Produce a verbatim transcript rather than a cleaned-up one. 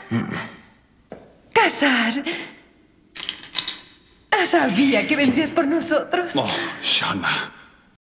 Casar. Sabía que vendrías por nosotros. Oh, Shanna.